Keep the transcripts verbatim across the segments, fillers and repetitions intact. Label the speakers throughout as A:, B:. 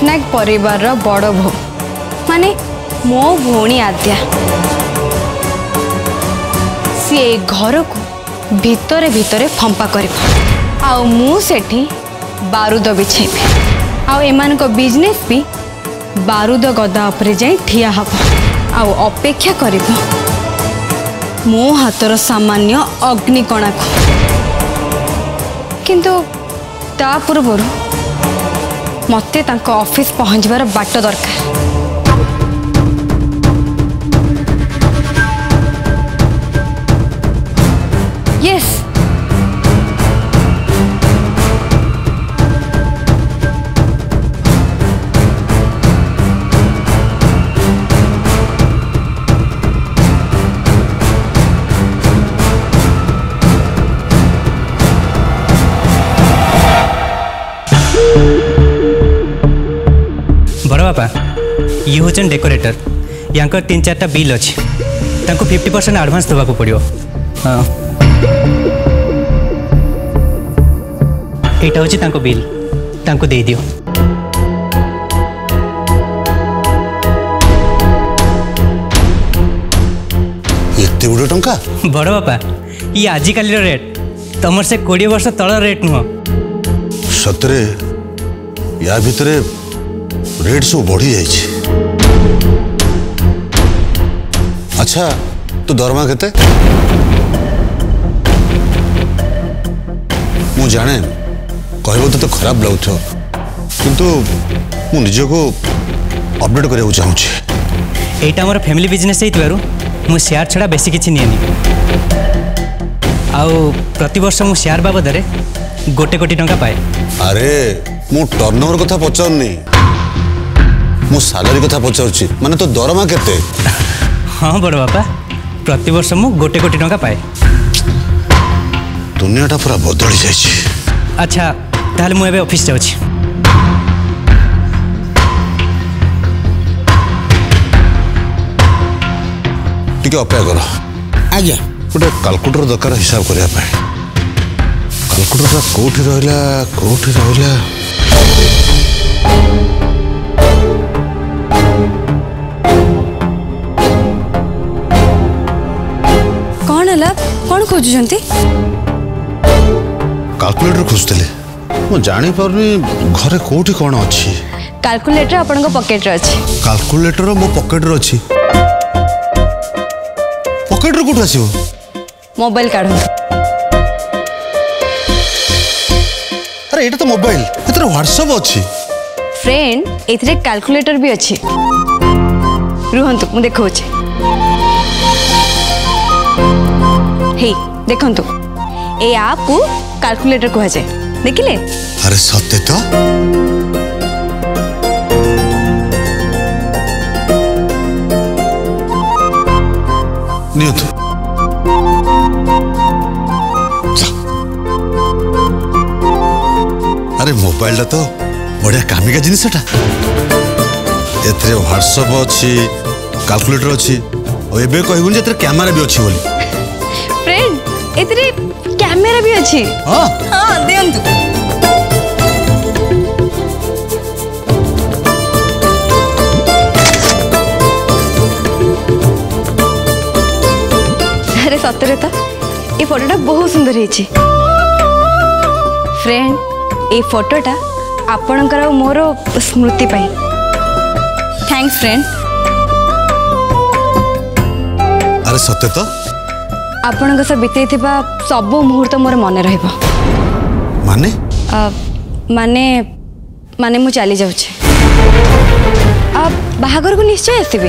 A: पट्टनायक परिवार बड़ भो माने मो भौणी आद्या सी घर को भितरे भितरे फंपा कर मुझे बारूद बिछेबी आउ एमान को बिजनेस भी बारूद गदा उपरे जाई ठिया हब आउ अपेक्षा करिब मो हाथर सामान्य अग्निकणा को किंतु ता पूर्व मते तांको ऑफिस पहुंचबार बाट दरकार। यस
B: बड़ बापा ये हूँ डेकोरेटर यांकर तीन चार्टा बिल अच्छी तांको फिफ्टी परसेंट एडवांस देवा पड़ो। हाँ एटा हूँ तांको बिल तांको दे दियो।
C: एते गुडे टंका
B: बड़ बापा ये आजिकल रेट तमर से कोड़े वर्ष तल रेट नुह
C: सतरे या भितरे रेट सब बढ़ी जाइए। अच्छा तो दरमा केते मु जाने कहबो तो, तो खराब लगुथ किंतु मु निज को अपडेट करने चाहूँगी।
B: एटा हमर फैमिली बिजनेस होइतबारु मु शेयर छड़ा बेसी किछि नियनि आउ प्रति वर्ष मु शेयर बाबद रे गोटे कोटी टंका पाए।
C: अरे मु टर्नओवर कथा पचारनी मु सैलरी कथा पचारुछि माने तो दरमा केते।
B: हाँ बड़ बापा प्रति वर्ष मु गोटे कोटी टंका पाए।
C: दुनियाटा पूरा बदली जाइछि।
B: अच्छा ताहले मु एबे ऑफिस जाउछि।
C: टिके अपेक्षा कर आज्ञा गोटे कैलकुलेटर दरकार हिसाब करने कैलकुलेटर कोठी रहिला कोठी रहिला
A: कौन है कौन खोजुंती
C: कैलकुलेटर खोजते मु जानी पारनी घरे कोठी कौन अच्छी।
A: कैलकुलेटर अपन पॉकेट रे अछि।
C: कैलकुलेटर मो पॉकेट रे अछि। पॉकेट रे कोठी आसीबो
A: मोबाइल काढो।
C: अरे एटा तो मोबाइल एतरे व्हाट्सएप अछि।
A: फ्रेंड एथरे कैलकुलेटर भी अछि रुहंतु मु देखौछि। हे देखंतु ए ऐप को कैलकुलेटर कह जाए देखिले।
C: अरे सत्य तो नियत अरे मोबाइल तो बढ़िया कामिका जिनिस एथरे व्हाट्सएप अच्छी कैलकुलेटर अच्छी और एबे कहबुन जे एथरे कैमरा भी अच्छी बोली।
A: फ्रेंड एथरे कैमरा भी अच्छी।
C: हां
A: हां देंतु अरे सतरे तो ये फोटोटा बहुत सुंदर है। फ्रेंड ये फोटोटा आपणकर मोर स्मृति पाई। Thanks friend.
C: अरे सत्य तो
A: आपण सह बीते सब मुहूर्त मोर मन रहिबो।
C: माने
A: आ, माने माने मु चली जाउछे। आ बाहागर को निश्चय आसीबी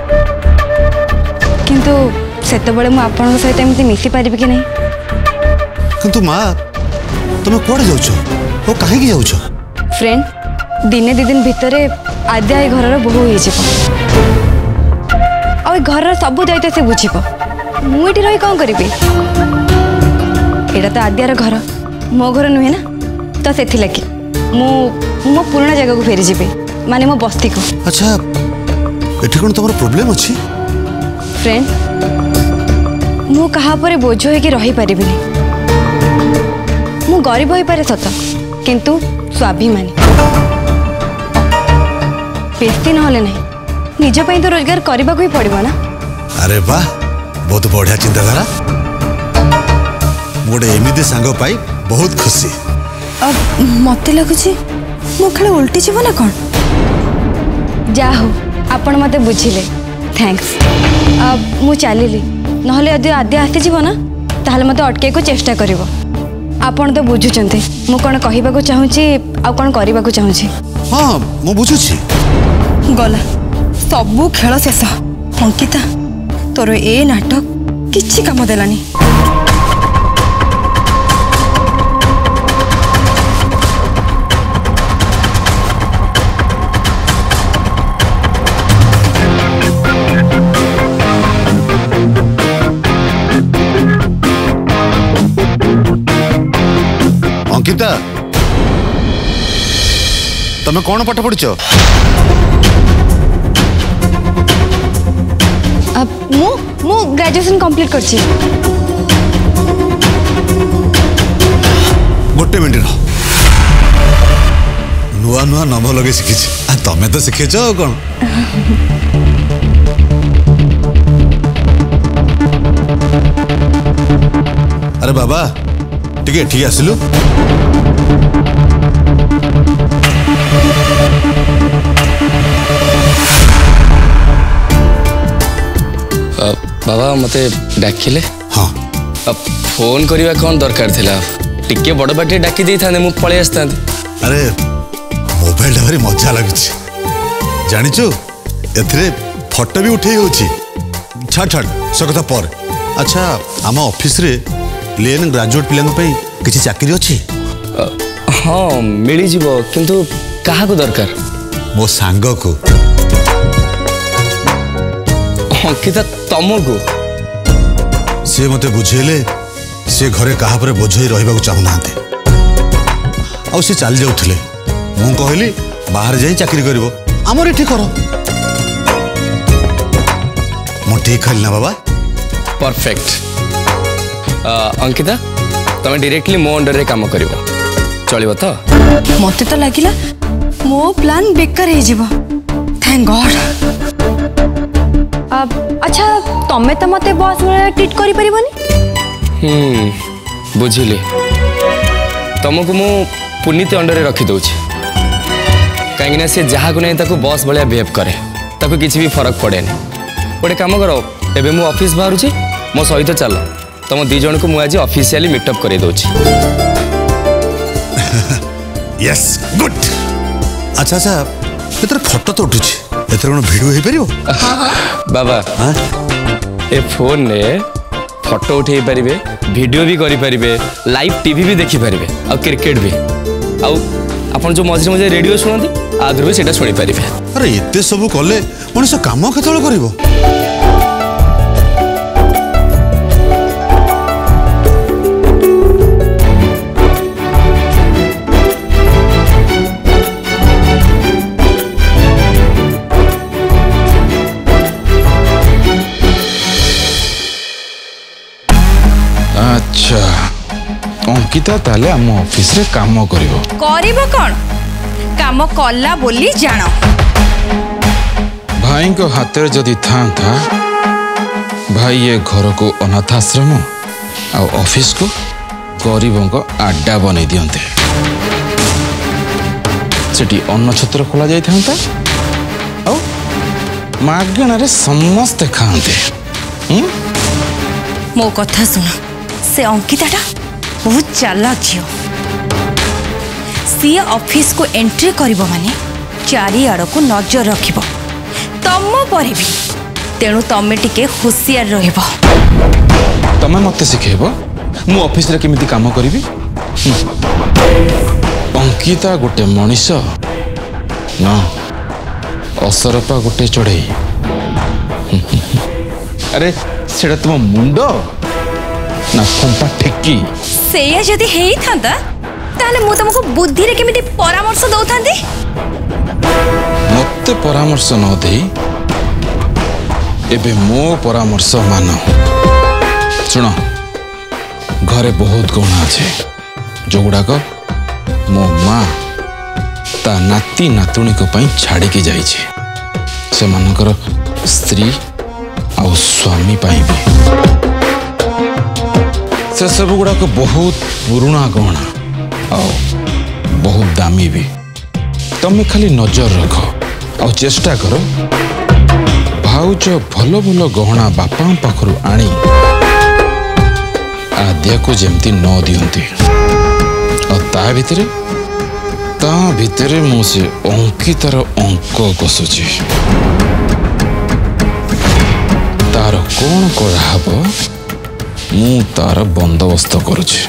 A: किंतु सेते बळे मु आपण सहित एमती मिसी पारिबी कि नहीं।
C: किंतु मां तुम कोड़े जाउछो ओ काहे की जाउछो।
A: फ्रेंड दिने दी दिन भितरे आद्या ए घरर बहु होई जेबो आ घर सब दायित्व से बुझीबो। मु एठी रही कौन करिबी। एटा तो आद्यार घर मो घर नुहे ना तो सेथि लगी मु मो पुराना जगह को फेरी जीबे माने मो बस्ती को।
C: अच्छा एठी कोन तमरो प्रॉब्लम अछि।
A: फ्रेंड मु कहा पर बोझ हो कि रही पारिबिनी। मु गरीब होई पारे सत किंतु स्वाभिमानी। बेसी नहले नहीं निज पई तो रोजगार करबा को ही पड़िबो ना।
C: अरे वाह बहुत बढ़िया चिंताधारा। गोटे एमती सांग पाई बहुत खुशी।
D: अब मत लगुच मो खेल उल्टी जीव ना कौन।
A: जा हो आपण मते बुझिले थैंक्स। अब मु चलिली नहले यदि आद्य आसी जीव ना ताहले मते अटके को चेष्टा करिवो। आपण तो बुझुचंते मु कोन कहिबा को चाहूची आ कोन करिबा को चाहूची।
C: हाँ मु बुझुची।
D: गला सबू खेल शेष। अंकिता तोर ए नाटक किछि काम देलानी।
C: अंकिता तमे कौन पाठ पढ़िच?
A: मु मु ग्रेजुएशन कंप्लीट करछि।
C: गोटे मिनट रह नुआ नुआ नंबर लगे शिखी तमें तो शिखेच कौन। अरे बाबा टिके ठीक आसिलु।
E: बाबा मते डाकिले।
C: हाँ
E: अब फोन करवा कौन दरकार थिला टिके बड़ बाटे डाकी दे थाने मु पळे आस्तांते।
C: अरे मोबाइल भारी मजा लगुच जानिचु एथरे फोटो भी उठे होची। छाड़ छाड़ से कथा पर। अच्छा आम ऑफिस रे लेन ग्रेजुएट पिलांग पई किछि चाकरी अछि?
E: हाँ मिली जीवो किंतु काहा को दरकार?
C: मो सांग को।
E: अंकिता तमको
C: से मते बुझेले से घरे कहा पर बोझ ही रहिबा को चाहू नांते आ से चल जाउथले मु कहली बाहर जाई चाकरी करबो हमर एठी करो। मो ठीक कहली ना बाबा?
E: परफेक्ट। अंकिता तमे डायरेक्टली मो अंडर रे काम करबो चलिबो तो?
D: मते तो लागिला मो प्लान बेकार हे जीवो। Thank God.
A: अब अच्छा तमे तो मते बॉस वाला ट्रीट करि परिबोनी?
E: हम्म बुझिली। तुमको मु पुनीत अंडर रे रखी दउछि कहीं ना से जहाँ को नहीं ताको बॉस भाया बिहेव करे ताको किसी भी फरक पड़े नहीं। गोटे काम करो एबे मु ऑफिस बाहर मो सहित चल तुम दी जन को मुझे ऑफिशियली मीटअप कर दउछि।
C: Yes good. अच्छा अच्छा एतर फोटो तो उठुछि एतर कोन वीडियो हे परिबो?
E: बाबा हां ए फोन ने फोटो उठे पारिबे वीडियो भी करि पारिबे लाइव टीवी भी देखि पारिबे आ क्रिकेट भी आ अपन जो मझे मझे रेडियो सुनती आदर भी सेटा सुनी पारिबे।
C: अरे एते सब कले मनुष्य काम केतळ करिवो?
F: अच्छा अंकिता ताले आम ऑफिस रे काम करिवो।
D: करिवो कोन काम कला बोली जानो।
F: भाई को हाथ रे जदी था था भाई ये घर को अनाथाश्रम आ ऑफिस को गरीबों को आड्डा बने दियंते सेठी अन्न छत्र खोला जाई थांता आ मागणा रे समस्त खाते।
D: मो कथा सुन से अंकिताटा बहुत चालाक झियो। सी ऑफिस को एंट्री करिवो माने चारि आड़ को नजर रखिबो तम परे भी तेणु तमे टिके होशियार रहिबो।
F: तमे मते सिखेबो मु ऑफिस रे केमिति काम करिवि? अंकिता गोटे मनीष ना असरपा गोटे चढ़ई। अरे सेटा तुम मुंडो ना फंपा ठेकी
D: सेया जदी हेई थांता ताले मु तुमको बुद्धि रे केमिति परामर्श दउ थांती।
F: मते परामर्श न देई एबे मो परामर्श मान। सुनो घरे बहुत गहना अच्छे जो गुड़ाक मो माँ ता नाती नातुणी को पई छाड़ी के जाइछे से मानकर स्त्री आ स्वामी पाई भी से सब गुड़ा को बहुत पुराना गहना आ बहुत दामी भी तमे खाली नजर रख आ चेष्टा करो भाउज भल भल गहना बापा पाखरु आनी आद्या को जेमती न दियंती और ता भितरे ता भितरे मु से अंकितार अंक कसुची तार कौन कराहब मु तार बंदोबस्त करुची।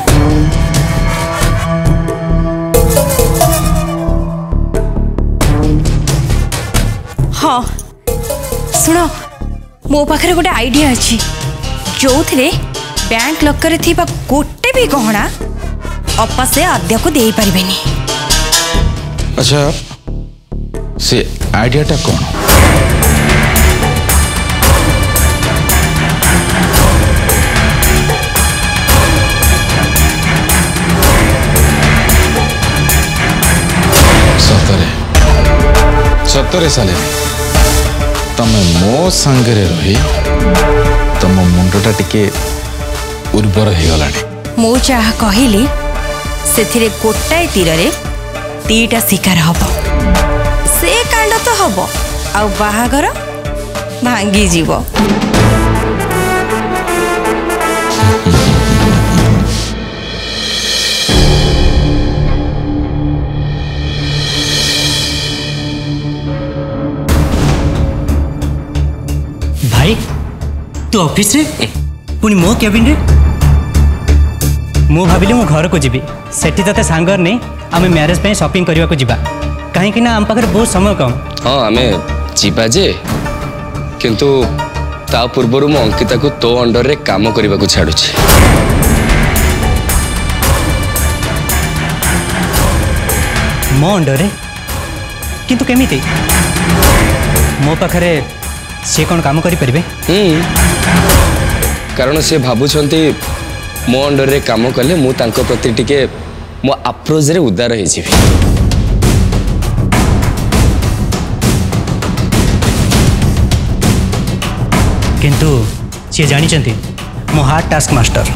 D: हाँ शुण मो पाखे गोटे आइडिया अच्छी जो थे बैंक लकर थिबा गोटे भी गहना अपा से आद्या को दे पारिबेनी।
F: अच्छा से आइडियाटा कौन? सतरे सतरे साले तमे मो संगरे रही तम मुंडटा टिके उर्वर हो गलानी।
D: मो जहा कहली से गोटाए तीर रे दीटा शिकार हब से कांड तो हब आ बाहागर भांगी जीव।
B: भाई तू ऑफिस रे पुनी मो केबिन रे मु भाविली मो घर को जीवी सेठी तते सांगर नहीं आमे मैरिज पे शॉपिंग करने को जीवा कहीं ना आम पाखे बहुत समय कम।
E: हाँ आमे जीवा जे किंतु ता पूर्वर मु अंकिता को तो अंडर रे काम करने को छाड़ुछि।
B: मो अंडर रे किंतु केमिति मो पाखरे से कौन काम करि परिबे?
E: कारण से भाबुछंती मो अंडर रे काम कले मु तांको प्रति टिके मो अप्रोच रे उदार हे जीवी।
B: किंतु सी जानी चंती मो हार्ड टास्क मास्टर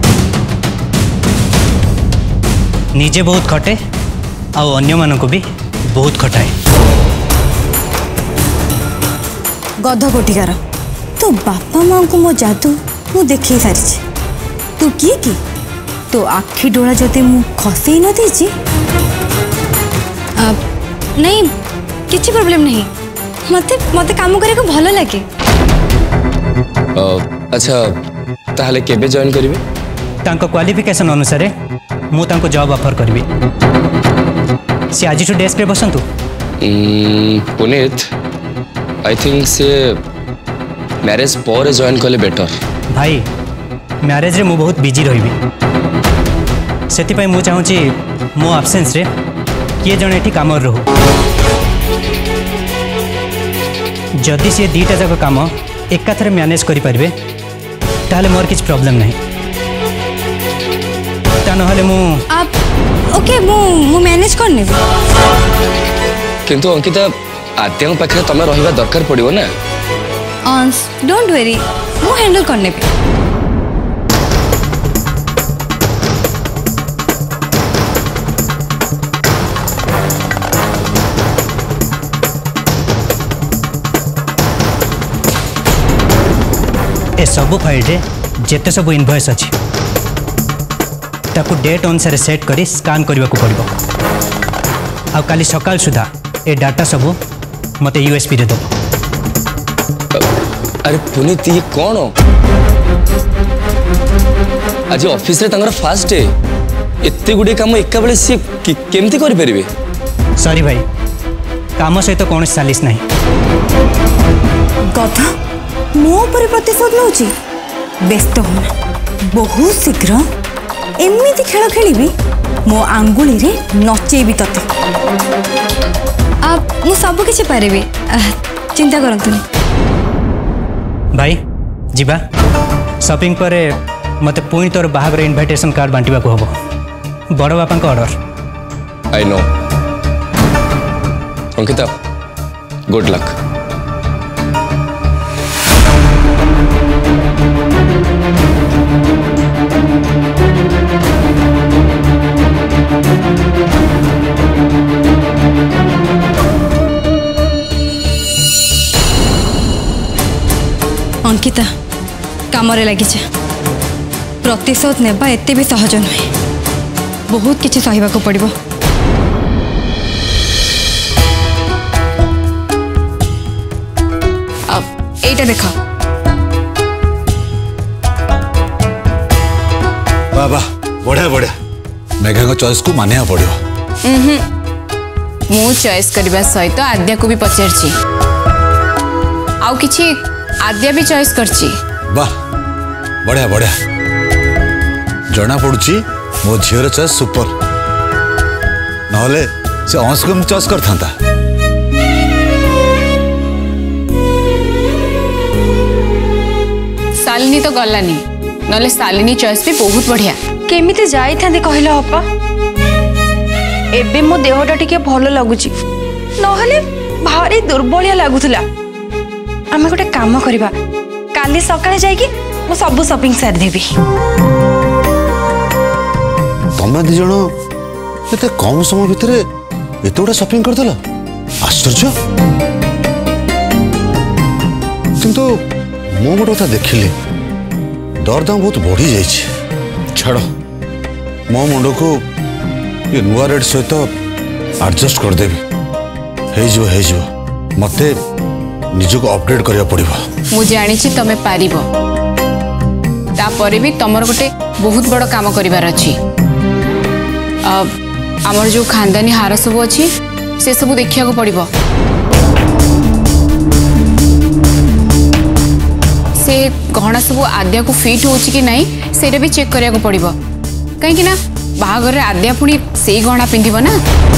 B: निजे बहुत खटे आ अन्य मानन को भी बहुत खटाए।
D: गध कोटिकार तो बापा माँ को मो जादू मु देखे सारी तू किए कि तो आखि डोला जते मु खसई न देछि।
A: नहीं किसी प्रॉब्लम नहीं मते मते काम करे को भलो लागे।
E: अच्छा ताहले केबे जॉइन करिवे?
B: तांको क्वालिफिकेशन अनुसार मु तांको जॉब ऑफर करबी। से आज टू डेस्क रे बसंतु।
E: पुनीत आई थिंक से मैरिज पर जॉइन कले बेटर।
B: भाई मैरिज रे मु बहुत बिजी रही से मु चाहूँगी मो आब्सेंस रे किए जन एठी काम रहू जदि सी दीटा जाक काम एकाथरे मैनेज करि परिबे ताले मोर किछ प्रॉब्लम नहीं ता नहले मु
A: आप ओके मु मु मैनेज करने
E: किंतु अंकिता आद्या पाखे तमे रहिबा दरकार पड़िबो ना।
A: अंस डोंट वरी मु हैंडल करने पे।
B: ए सबु फाइल रे जेते सब इनवॉइस अछि ताकू डेट अनुसार सेट करी स्कैन करने को पड़ो आ काली सकाल सुधा ए डाटा सब मते यूएसपी रे दो।
E: अरे पुनीत ये कौन आज ऑफिस रे तंगर फास्ट डे एते गुडी काम एका बेले सी केमती करि परिबे?
B: सॉरी भाई काम सहित तो कौन सालिस नहीं।
D: गधा मो पर प्रतिशोध नौची व्यस्त होना बहुत शीघ्र एमती खेल खेली मो आंगुली रे नचेबी तते।
A: आप मु सब किछि पारेबी चिंता करंतुनी।
B: भाई जीवा शॉपिंग पर मते पुणी तोर बाहागर इनविटेशन कार्ड बांटिबा को हबो बड़ बापा का order.
E: I know Ankita good luck.
A: Ankita कामरे लगी प्रतिशोध नेबा एते भी सहज नुहे बहुत किछि सहिबा को पड़िबो। अब एटा देखा
C: वाह वाह बढ़िया बढ़िया मेघा को चॉइस को मानिया पड़िबो।
G: मु चॉइस करबा सहित आद्या को भी पचारछि आउ किछि आद्या भी चॉइस करछि।
C: वाह बढ़िया बढ़िया जना पड़ुछि मो झीर चॉइस सुपर नहले से अंश को चॉइस करथांता।
G: शालिनी तो गलानी नले शालिनी चॉइस भी बहुत बढ़िया।
D: केमिति जाई थांदे कहलो अपा एबे मो देहटा टिके भलो लागुची नहले भारी दुर्बलिया लागुथला। आमे गोटे काम करबा काली सकाळे जाई कि मो सब शॉपिंग सार देबी।
C: तमे दी जण एते कम समय भितरे एतोडा शॉपिंग कर देला आश्चर्य। किंतु मो गोटे कथा देखिली दर दाम बहुत बढ़ी जाइए। छाड़ मो मुंड को ये नुआ रेट सहित एडजस्ट करदेवी हो हो मते निजको अपडेट करिया पड़िबो।
G: मु जानि छी तमे पारिबो तापरे भी तमर गोटे बहुत बड़ काम करिवार अछि। आमर जो खानदानी हार सब अछि से सब देखिया को पड़िबो। से गहना सब आद्या को फिट होछि कि नहीं सेटा भी चेक करिया को पड़िबो कहीं कि ना बाहागर आद्या पुणी से गहना पिंधिबो ना।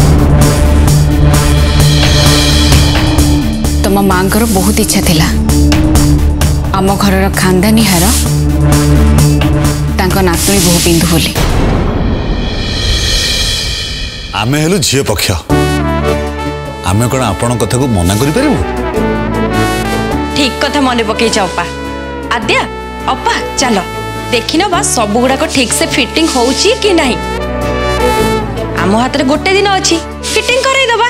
G: तम मांकर बहुत इच्छा थिला आम घर खानदानी हार तांको नातुणी बहु पिंधु बोली।
C: आमे हेलु झियो पक्ष आमे कोन आपण कथा को मना करि परिबो।
D: ठीक कथा मने पकई चपा आद्या अपा चलो देखि न बा सब गुडा को ठीक से फिटिंग होउची कि नहीं। आम हाथ रे गोटे दिन अछि फिटिंग कराई दबा।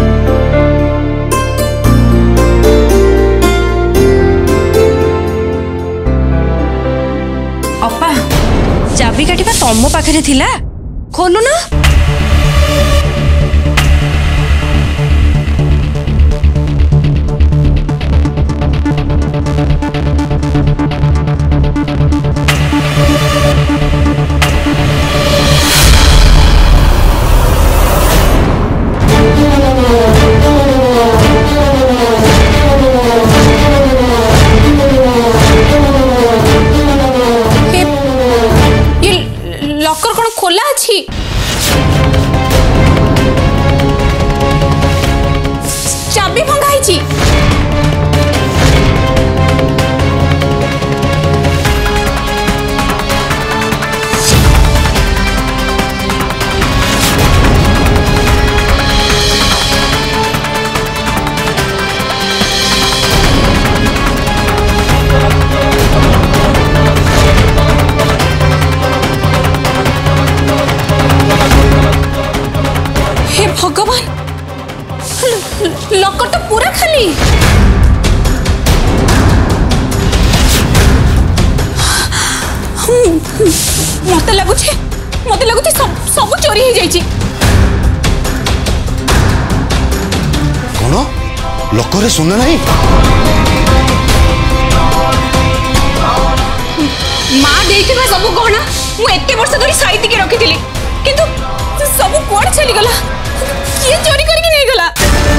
D: अपा चाबी काटिबा तम पाखरे थिला खोलु ना।
G: लॉकर कौन खोला अछि चाबी भंगा छी। भगवान लॉकर तो पूरा खाली। मत लगुचे मत लगुचे सब सब चोरी हो जाइए।
C: कौन लॉकर रे सुना नहीं
G: माँ देइथिबा सब गहना मु एते वर्ष धरि साइति के रखिथिली किंतु सब कोड चली गला किए चोरी करके नहीं गला।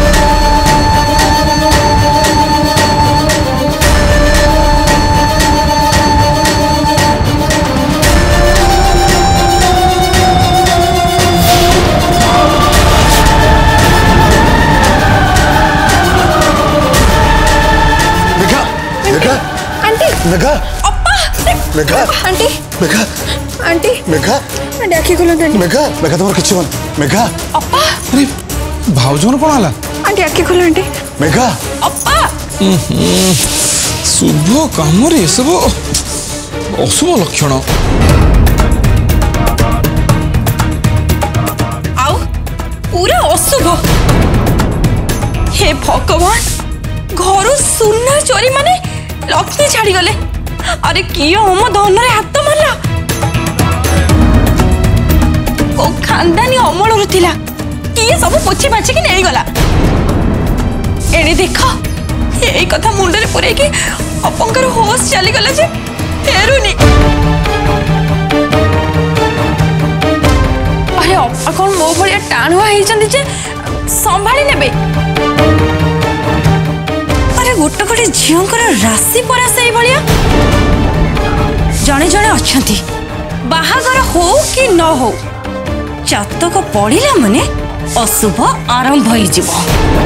C: मेघा मेघा
G: आंटी
C: मेघा
G: अप्पा
C: Megha
G: aunty
C: Megha
G: aunty
C: Megha
G: aunty आखि खोलो
C: मेघा मेघा तुम्हारा किछि मन मेघा
G: अप्पा
F: अरे भाउजन कौन आला
D: आंटी आखि खोल आंटी।
C: मेघा
D: अप्पा
F: शुभ काम ये सब अशुभ लक्षण।
D: आउ पूरा अशुभ। हे भगवान घर सुना चोरी माने लक्ष्मी छाड़ी गले। अरे किए हम धन रे हाथ मारला ओ खानदानी अमल थिला किए सब पोछी बाछी कि नहीं गला। एने देख यही कथा मुंडे पुरे कि अपंकर होश चली गला जे फेरुनी। अरे अपा कौन मो भलिया टाणुआ हेचंदी जे संभाली नेबे। अरे गोटे गोटे झींकर राशि परा से भलिया जड़े जड़े अच्छी बाहागर हो कि न हो जातक पढ़िला माने अशुभ आरंभ हो।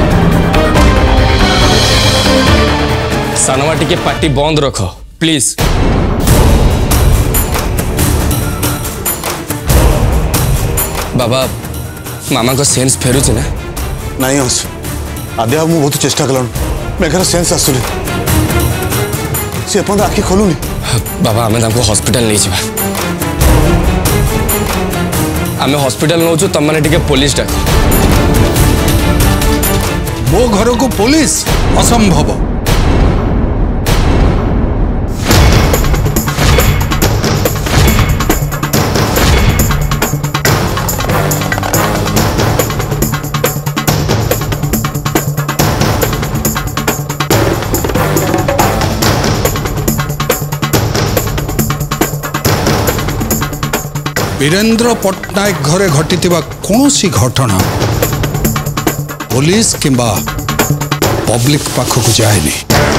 E: सानवा टिके पार्टी बंद रख प्लीज। बाबा मामा को सेंस फेरुचे ना?
C: नहीं हंस आदि मु बहुत चेष्टा कल मेघार सेंस आसुनी सी अपन आखि खोलुनी।
E: बाबा आमे तांको हॉस्पिटल नहीं जावा। आमे हॉस्पिटल नौचु तम माने टिके पुलिस डाक।
F: मो घर को पुलिस असंभव।
H: वीरेंद्र पट्टनायक घरे घटिथिबा कोनोसी घटना पुलिस किंबा पब्लिक पाखक जाएनी।